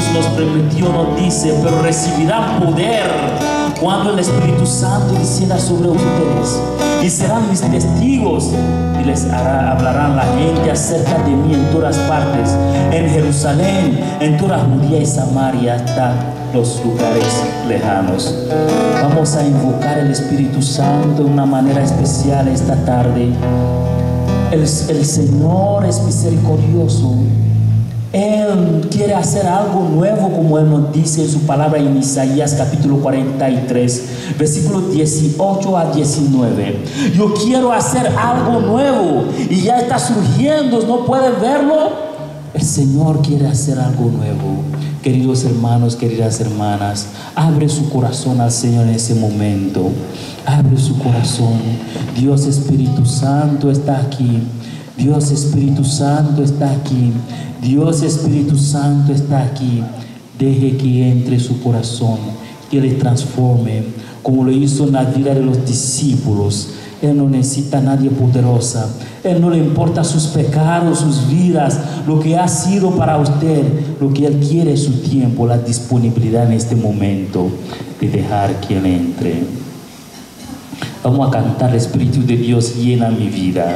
nos prometió, nos dice, pero recibirán poder cuando el Espíritu Santo descienda sobre ustedes, y serán mis testigos, y les hablarán la gente acerca de mí en todas partes, en Jerusalén, en toda Judea y Samaria, hasta los lugares lejanos. Vamos a invocar el Espíritu Santo de una manera especial esta tarde. El Señor es misericordioso. Él quiere hacer algo nuevo, como Él nos dice en su palabra en Isaías capítulo 43, versículos 18 a 19. Yo quiero hacer algo nuevo y ya está surgiendo, ¿no pueden verlo? El Señor quiere hacer algo nuevo. Queridos hermanos, queridas hermanas, abre su corazón al Señor en ese momento. Abre su corazón. Dios Espíritu Santo está aquí. Dios Espíritu Santo está aquí. Dios Espíritu Santo está aquí. Deje que entre su corazón, que le transforme, como lo hizo en la vida de los discípulos. Él no necesita a nadie poderosa. Él no le importa sus pecados, sus vidas, lo que ha sido para usted. Lo que Él quiere es su tiempo, la disponibilidad en este momento de dejar que Él entre. Vamos a cantar: el Espíritu de Dios llena mi vida.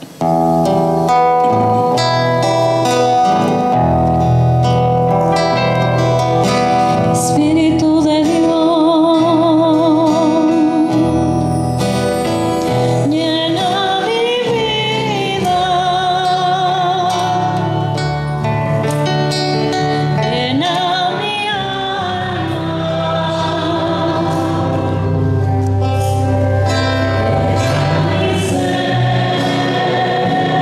Espíritu de Dios, llena mi vida, llena mi alma, mi ser.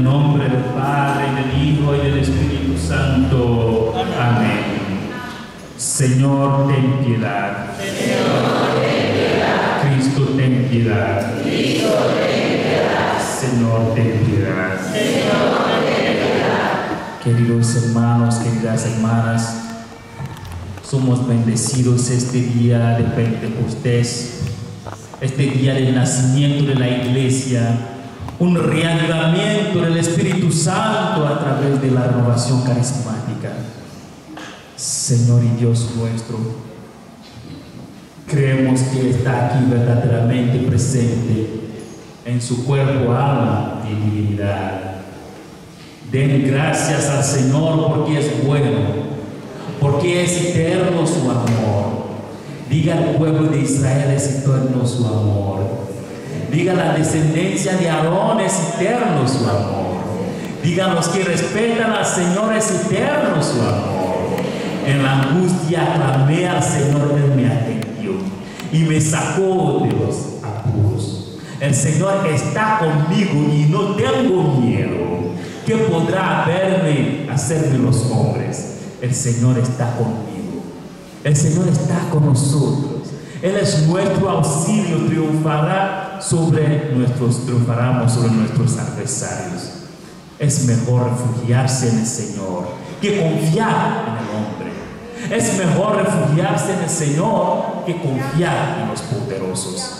nombre del Padre, y del Hijo, y del Espíritu Santo. Amén. Señor, ten piedad. Cristo, ten piedad. Señor, ten piedad. Queridos hermanos, queridas hermanas, somos bendecidos este día de Pentecostés, este día del nacimiento de la iglesia, un reavivamiento del Espíritu Santo a través de la renovación carismática. Señor y Dios nuestro, creemos que está aquí verdaderamente presente en su cuerpo, alma y divinidad. Den gracias al Señor porque es bueno, porque es eterno su amor. Diga al pueblo de Israel, es eterno su amor. Diga a la descendencia de Aarón, es eterno su amor. Diga a los que respetan al Señor, es eterno su amor. En la angustia clamé al Señor, Él me atendió y me sacó de los apuros. El Señor está conmigo y no tengo miedo. ¿Qué podrá haberme hacerme los hombres? El Señor está conmigo. El Señor está con nosotros. Él es nuestro auxilio, triunfaremos sobre nuestros adversarios. Es mejor refugiarse en el Señor que confiar en el hombre. Es mejor refugiarse en el Señor que confiar en los poderosos.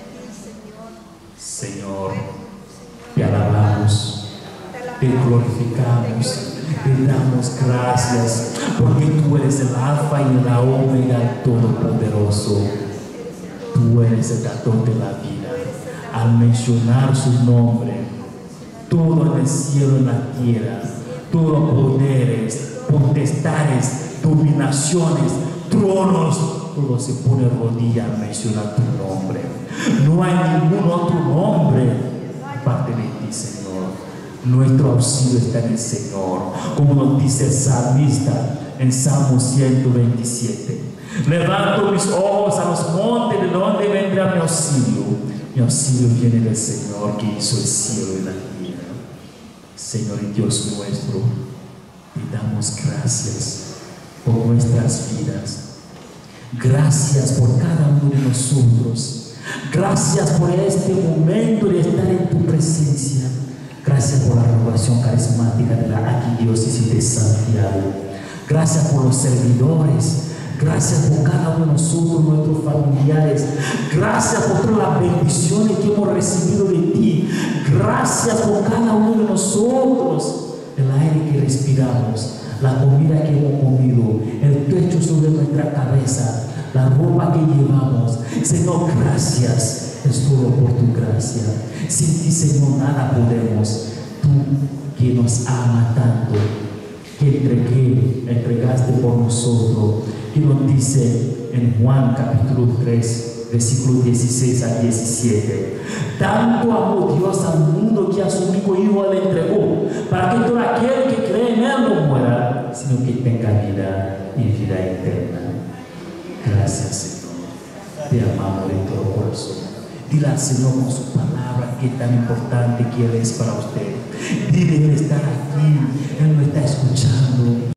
Señor, te alabamos, te glorificamos, te damos gracias, porque tú eres el alfa y la omega todopoderoso. Tú eres el dador de la vida. Al mencionar su nombre, todo en el cielo y en la tierra, todos poderes, potestades, dominaciones, tronos, todo se pone rodilla al mencionar tu nombre. No hay ningún otro nombre aparte de ti, Señor. Nuestro auxilio está en el Señor, como nos dice el salmista en Salmo 127. Levanto mis ojos a los montes, ¿de donde vendrá mi auxilio? Mi auxilio viene del Señor que hizo el cielo y la tierra. Señor y Dios nuestro, te damos gracias por nuestras vidas. Gracias por cada uno de nosotros. Gracias por este momento de estar en tu presencia. Gracias por la renovación carismática de la Arquidiócesis de Santiago. Gracias por los servidores. Gracias por cada uno de nosotros, nuestros familiares. Gracias por todas las bendiciones que hemos recibido de ti. Gracias por cada uno de nosotros. El aire que respiramos, la comida que hemos comido, el techo sobre nuestra cabeza, la ropa que llevamos. Señor, gracias. Es todo por tu gracia. Sin ti, Señor, nada podemos. Tú que nos ama tanto, que entregaste por nosotros, que nos dice en Juan capítulo 3, versículos 16 a 17. Tanto amó Dios al mundo que a su único Hijo le entregó, para que todo aquel que cree en Él no muera, sino que tenga vida y vida eterna. Gracias, Señor. Te amamos de todo corazón. Dile al Señor con su palabra que tan importante que Él es para usted. Dile, Él está aquí, Él me está escuchando.